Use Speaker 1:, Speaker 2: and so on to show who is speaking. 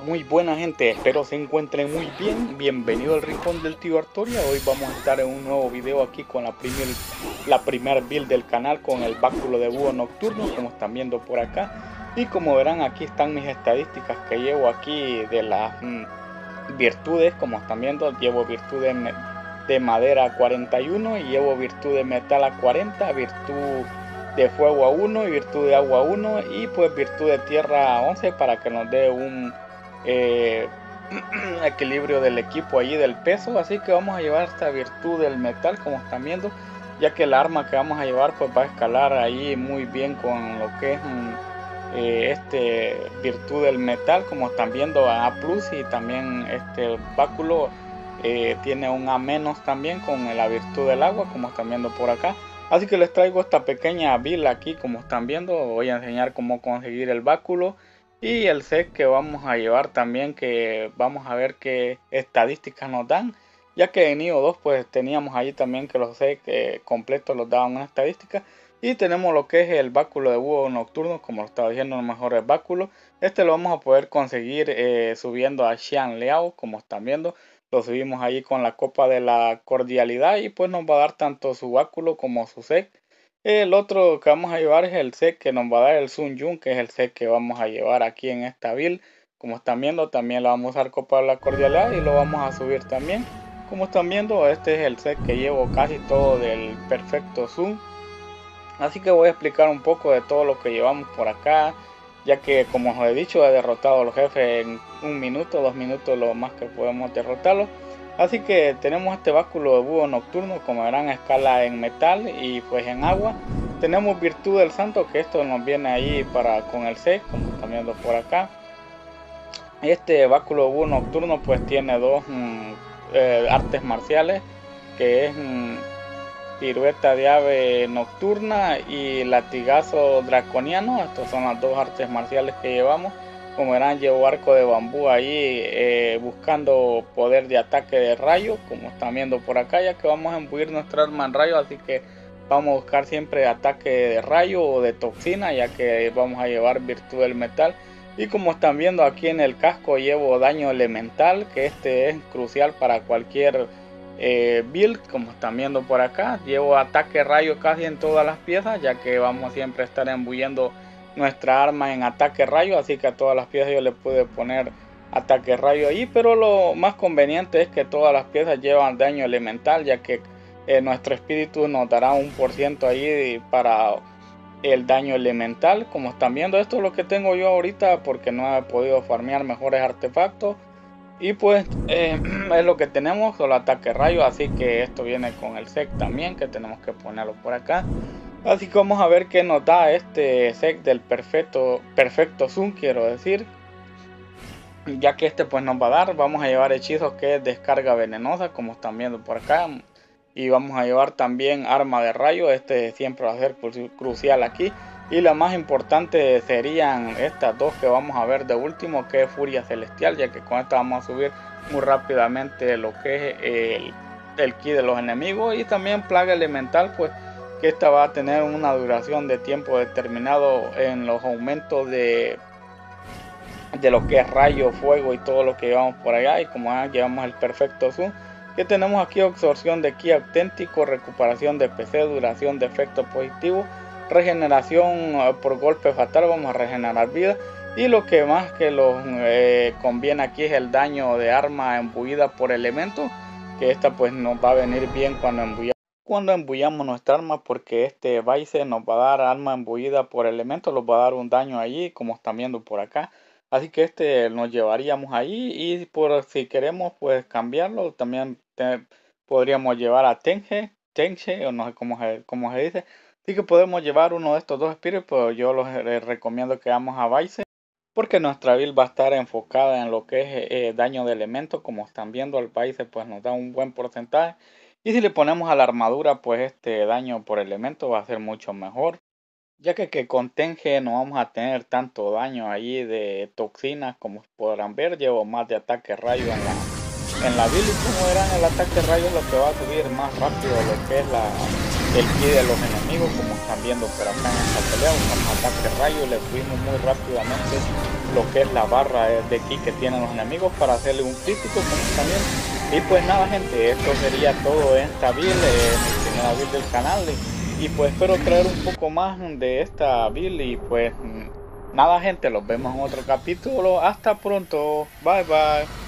Speaker 1: muy buena gente, espero se encuentren muy bien. Bienvenido al rincón del tío Artoria. Hoy vamos a estar en un nuevo video aquí con la primer build del canal, con el báculo de búho nocturno, como están viendo por acá. Y como verán, aquí están mis estadísticas que llevo aquí de las virtudes. Como están viendo, llevo virtudes de madera 41 y llevo virtud de metal a 40, virtud de fuego a 1 y virtud de agua a 1 y pues virtud de tierra a 11 para que nos dé un equilibrio del equipo allí del peso. Así que vamos a llevar esta virtud del metal, como están viendo, ya que el arma que vamos a llevar pues va a escalar ahí muy bien con lo que es virtud del metal, como están viendo, a plus. Y también este báculo tiene un A menos también con la virtud del agua, como están viendo por acá. Así que les traigo esta pequeña build aquí, como están viendo. Voy a enseñar cómo conseguir el báculo y el set que vamos a llevar también, que vamos a ver qué estadísticas nos dan, ya que en Nioh 2 pues teníamos ahí también que los sets completos los daban una estadística. Y tenemos lo que es el báculo de búho nocturno, como lo estaba diciendo, los mejores báculos. Este lo vamos a poder conseguir subiendo a Xian Liao, como están viendo. Lo subimos ahí con la copa de la cordialidad y pues nos va a dar tanto su báculo como su set. El otro que vamos a llevar es el set que nos va a dar el Sun Yun, que es el set que vamos a llevar aquí en esta build. Como están viendo, también le vamos a usar copa de la cordialidad y lo vamos a subir también. Como están viendo, este es el set que llevo casi todo del perfecto Sun. Así que voy a explicar un poco de todo lo que llevamos por acá, ya que como os he dicho, he derrotado a los jefes en 1 minuto, 2 minutos lo más que podemos derrotarlos. Así que tenemos este báculo de búho nocturno, como verán, a escala en metal y pues en agua. Tenemos virtud del santo, que esto nos viene ahí con el set, como están viendo por acá. Este báculo de búho nocturno pues tiene dos artes marciales, que es pirueta de ave nocturna y latigazo draconiano. Estas son las dos artes marciales que llevamos. Como verán, llevo arco de bambú ahí buscando poder de ataque de rayo, como están viendo por acá, ya que vamos a imbuir nuestra arma en rayo. Así que vamos a buscar siempre ataque de rayo o de toxina, ya que vamos a llevar virtud del metal. Y como están viendo aquí en el casco, llevo daño elemental, que este es crucial para cualquier build. Como están viendo por acá, llevo ataque rayo casi en todas las piezas, ya que vamos siempre a estar embuyendo nuestra arma en ataque rayo. Así que a todas las piezas yo le pude poner ataque rayo ahí, pero lo más conveniente es que todas las piezas llevan daño elemental, ya que nuestro espíritu nos dará 1% ahí para el daño elemental. Como están viendo, esto es lo que tengo yo ahorita, porque no he podido farmear mejores artefactos. Y pues es lo que tenemos, solo ataque rayo. Así que esto viene con el set también, que tenemos que ponerlo por acá. Así que vamos a ver qué nos da este set del perfecto Sun, quiero decir. Ya que este pues nos va a dar, vamos a llevar hechizos que es descarga venenosa, como están viendo por acá. Y vamos a llevar también arma de rayo, este siempre va a ser crucial aquí. Y la más importante serían estas dos que vamos a ver de último, que es furia celestial, ya que con esta vamos a subir muy rápidamente lo que es el ki de los enemigos. Y también plaga elemental, pues que esta va a tener una duración de tiempo determinado en los aumentos de lo que es rayo, fuego y todo lo que llevamos por allá. Y como llevamos el perfecto zoom, que tenemos aquí absorción de ki auténtico, recuperación de PC, duración de efecto positivo, regeneración por golpe fatal, vamos a regenerar vida. Y lo que más que nos conviene aquí es el daño de arma embuida por elemento, que esta pues nos va a venir bien cuando embuyamos nuestra arma, porque este Vice nos va a dar arma embuida por elemento, nos va a dar un daño allí, como están viendo por acá. Así que este nos llevaríamos ahí, y por si queremos pues cambiarlo, también podríamos llevar a Tenche, o no sé cómo se dice. Así que podemos llevar uno de estos dos espíritus, pero yo les recomiendo que vamos a Vice, porque nuestra build va a estar enfocada en lo que es daño de elemento. Como están viendo, el Vice pues nos da un buen porcentaje. Y si le ponemos a la armadura, pues este daño por elemento va a ser mucho mejor, ya que con Tenche no vamos a tener tanto daño ahí de toxinas. Como podrán ver, llevo más de ataque rayo en la build. Y como verán, el ataque rayo es lo que va a subir más rápido lo que es el pie de los enemigos, como están viendo por acá en esta pelea. Usamos ataque rayo, le subimos muy rápidamente lo que es la barra de aquí que tienen los enemigos para hacerle un crítico, como están viendo. Y pues nada, gente, esto sería todo en esta build, mi primera build del canal, y pues espero traer un poco más de esta build. Y pues nada, gente, los vemos en otro capítulo. Hasta pronto, bye bye.